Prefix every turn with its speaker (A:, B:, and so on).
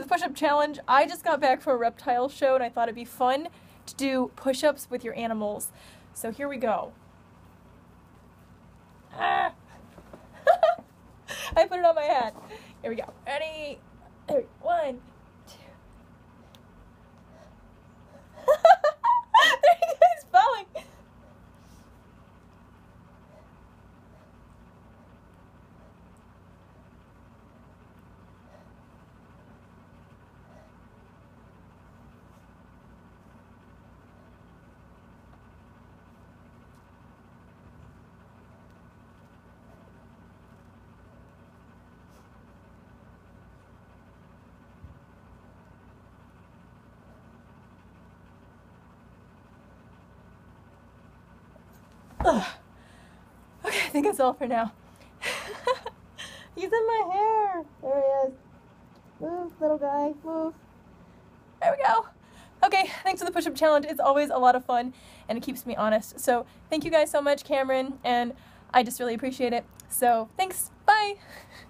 A: the push-up challenge, I just got back from a reptile show and I thought it'd be fun to do push-ups with your animals. So here we go. Ah. I put it on my hat. Here we go. Ready? There we go. 1, 2. There he goes, falling. Ugh. Okay, I think that's all for now. He's in my hair. There he is. Move, little guy, move. There we go. Okay, thanks for the push-up challenge. It's always a lot of fun, and it keeps me honest. So thank you guys so much, Cameron, and I just really appreciate it. So thanks. Bye.